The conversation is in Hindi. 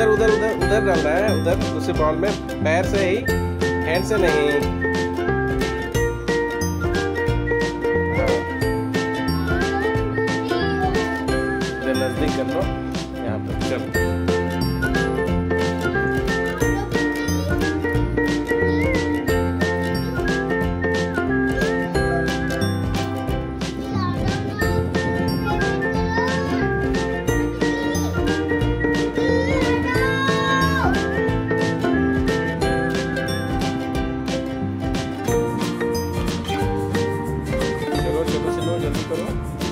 उधर उधर उधर उधर डालना है, उधर दूसरे बॉल में, पैर से ही, हैंड से नहीं। हाँ, इधर नजदीक कर लो, यहाँ पर चल। चलो चलो चलो जल्दी करो।